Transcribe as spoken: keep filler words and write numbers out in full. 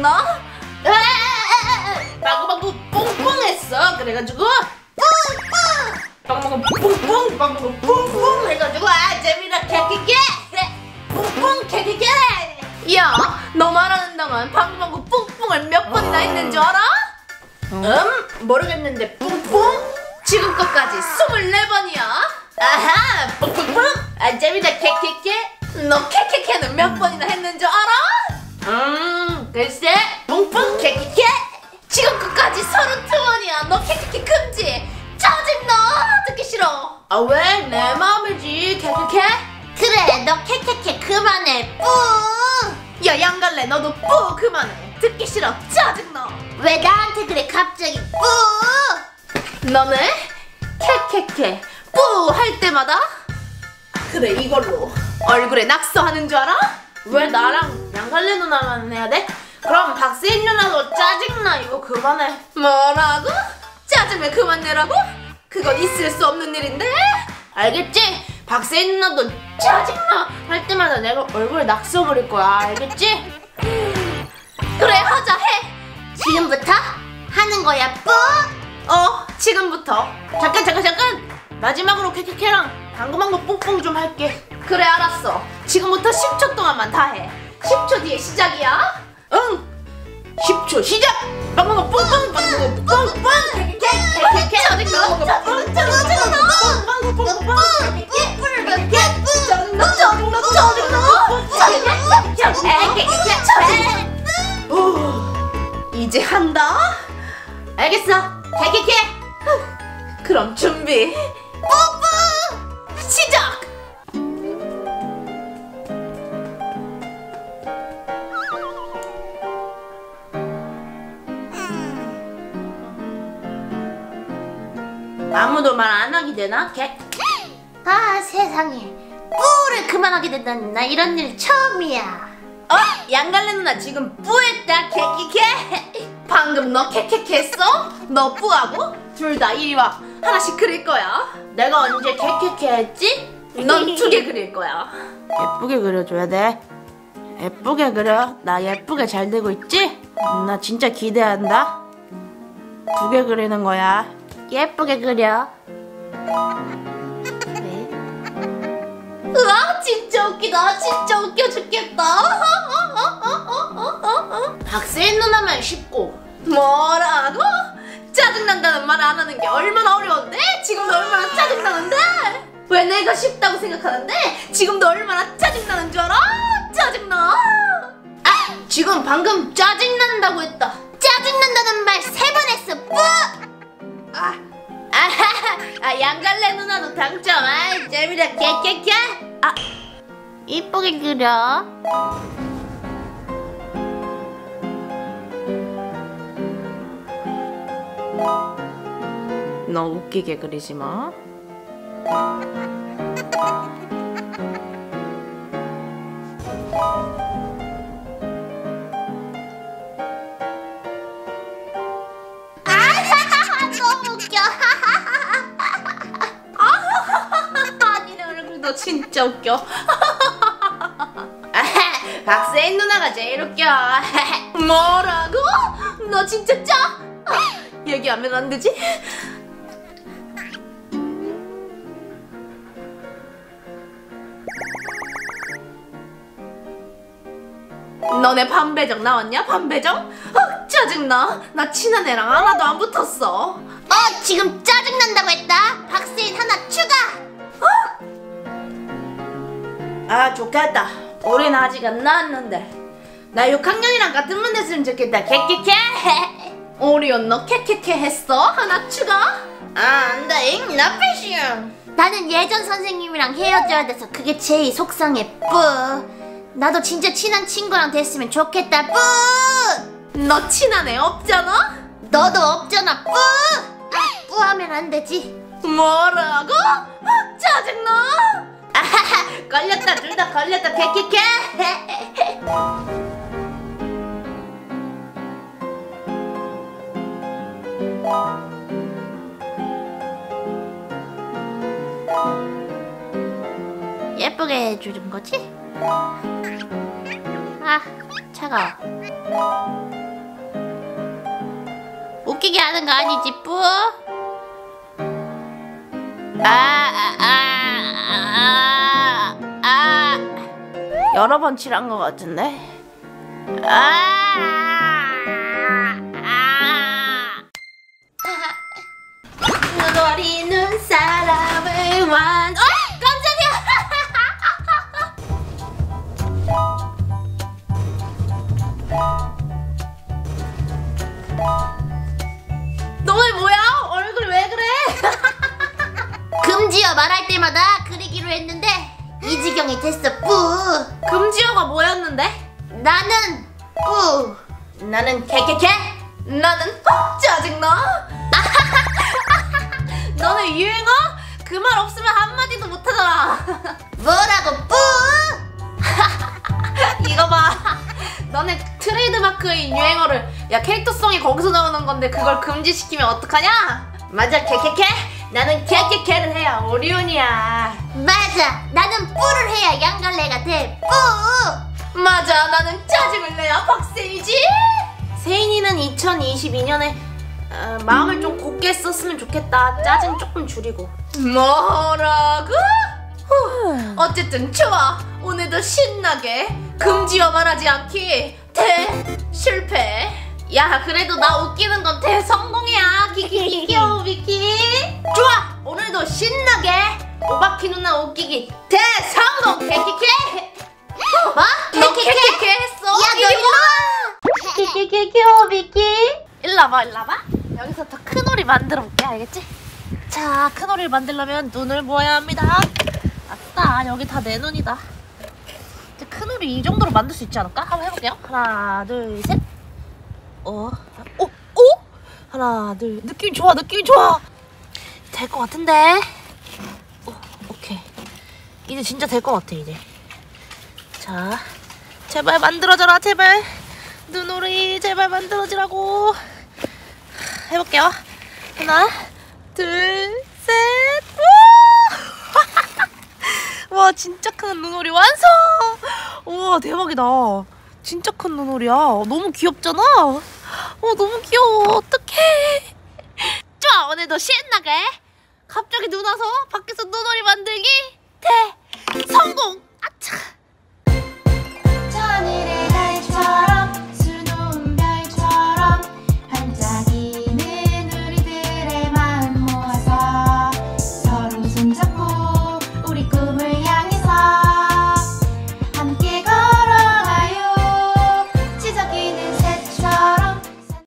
짜증나? 방구방구 뿡뿡했어. 그래가지고 방구방구 뿡뿡 방구방구 뿡뿡 해가지고 아 재미나 개개개 뿡뿡 개개개. 야, 너 말하는 동안 방구방구 뿡뿡을 몇 번이나 했는 줄 알아? 음, 모르겠는데 뿡뿡? 지금껏까지 스물네 번이야. 아하, 뿡뿡뿡. 아 재미나 개개개. 너 케케케는 몇 번이나 했는 줄 알아? 음, 글쎄 뿡뿡 케케케. 지금까지 서른두 번이야. 너 케케케 금지. 짜증나. 듣기 싫어. 아 왜? 내 마음이지. 케케케. 그래, 너 케케케 그만해. 뿌. 야 양갈래, 너도 뿌 그만해. 듣기 싫어. 짜증나. 왜 나한테 그래 갑자기? 뿌. 너는 케케케 뿌 할 때마다 그래 이걸로 얼굴에 낙서하는 줄 알아? 왜 나랑 양갈래 누나만 해야 돼? 그럼 박세인 누나도 짜증나. 이거 그만해. 뭐라고? 짜증을 그만 내라고? 그건 있을 수 없는 일인데? 알겠지? 박세인 누나도 짜증나 할 때마다 내가 얼굴에 낙서 그릴 거야. 알겠지? 그래 하자. 해. 지금부터 하는 거야. 뿌. 어 지금부터. 잠깐 잠깐 잠깐. 마지막으로 케케케랑 방구방구 뿡뿡 좀 할게. 그래 알았어. 지금부터 십 초 동안만 다 해. 십 초 뒤에 시작이야. 응. 십 초 시작. 방구방구 뿡뿡 방구방구 뿡뿡 케케케 케케케. 짜증나 짜증나 짜증나 방구방구 뿡뿡 케케케 케케케. 짜증나 짜증나 짜증나 짜증나. 이제 한다. 알겠어. 케케케. 그럼 준비. 뿡뿡 시작. 아무도 말 안 하게 되나? 개. 아 세상에. 뿌를 그만하게 된다니. 나 이런 일 처음이야. 어? 양갈래 누나 지금 뿌했다. 케케케. 방금 너 케케케 했어? 너 뿌하고 둘 다 이리 와. 하나씩 그릴 거야. 내가 언제 케케케 했지? 넌 두 개 그릴 거야. 예쁘게 그려줘야 돼. 예쁘게 그려. 나 예쁘게 잘 되고 있지? 나 진짜 기대한다. 두 개 그리는 거야. 예쁘게 그려. 네. 우와 진짜 웃기다. 진짜 웃겨 죽겠다. 박세인 누나만 쉽고. 뭐라고? 짜증난다는 말 안 하는 게 얼마나 어려운데? 지금도 얼마나 짜증나는데? 왜 내가 쉽다고 생각하는데? 지금도 얼마나 짜증나는 줄 알아? 짜증나. 아, 지금 방금 짜증난다고 했다. 짜증난다는 말 세 번 했어. 뿌. 아, 아하하, 아 양갈래 누나도 당첨. 아, 재미다. 깨깨깨. 아, 이쁘게 그려. 너 웃기게 그리지 마. 너무 웃겨. 니네 얼굴도 진짜 웃겨. 박세인 누나가 제일 웃겨. 뭐라고? 너 진짜 짜? 얘기하면 안 되지? 너네 반배정 나왔냐? 반배정? 어, 짜증나. 나 친한 애랑 하나도 안 붙었어. 어, 지금 짜증난다고 했다. 박세인 하나 추가. 어? 아, 좋겠다. 우린 아직 안 나왔는데. 나 육 학년이랑 같은 문 됐으면 좋겠다. 케케케. 오리온 너 케케케 했어? 하나 추가? 아, 안돼. 잉 나쁘시오. 나는 예전 선생님이랑 헤어져야 돼서 그게 제일 속상해. 뿌. 나도 진짜 친한 친구랑 됐으면 좋겠다. 뿌. 너 친한 애 없잖아? 너도 없잖아. 뿌. 아, 뿌 하면 안 되지. 뭐라고? 아, 짜증나. 아하하, 걸렸다. 둘 다 걸렸다. 케케케. 예쁘게 해주는 거지? 아, 차가워. 웃기게 하는 거 아니지, 뿌? 아, 아, 아, 아, 아. 여러 번 칠한 것 같은데? 아, 아. 눈어리 눈사람을 완. 어? 깜짝이야! 너네 뭐야? 얼굴 왜 그래? 금지어 말할 때마다 그리기로 했는데 이 지경이 됐어, 뿌. 금지어가 뭐였는데? 나는 뿌. 나는 개개개. 나는 짜증나. 너네 유행어? 그 말 없으면 한마디도 못하잖아. 뭐라고, 뿌? 이거 봐. 너네 트레이드마크의 유행어를 야 캐릭터성이 거기서 나오는 건데 그걸 금지시키면 어떡하냐? 맞아, 개개개. 나는 개개개를 해야 오리온이야. 맞아, 나는 뿌를 해야 양갈래가 돼, 뿌. 맞아, 나는 짜증을 내야 박세이지. 세인이는 이천이십이 년에 어, 마음을 좀 곱게 썼으면 좋겠다. 짜증 조금 줄이고. 뭐라고? 후, 어쨌든 좋아. 오늘도 신나게 금지어 말하지 않기 대 실패. 야, 그래도 나 웃기는 건 대성공이야. 키키 귀여워 미키. 좋아, 오늘도 신나게 오바키 누나 웃기기 대성공. 케케케. 뭐? 너 케케케 했어. 야, 너 이리 일로 와. 키키키 귀여워 미키. 일로 와봐, 일로 와봐. 여기서 더 큰 오리 만들어 볼게, 알겠지? 자, 큰 오리를 만들려면 눈을 모아야 합니다. 아싸, 여기 다 내 눈이다. 이제 큰 오리 이 정도로 만들 수 있지 않을까? 한번 해볼게요. 하나, 둘, 셋. 어, 오, 오? 하나, 둘. 느낌 좋아, 느낌 좋아. 될 것 같은데. 오, 오케이. 이제 진짜 될 것 같아, 이제. 자, 제발 만들어져라, 제발. 눈오리 제발 만들어지라고. 해볼게요. 하나, 둘, 셋. 와, 진짜 큰 눈오리 완성. 우와, 대박이다. 진짜 큰 눈오리야. 너무 귀엽잖아. 어, 너무 귀여워. 어떡해. 좋아, 오늘도 신나게 갑자기 눈 와서 밖에서 눈오리 만들기 대 성공.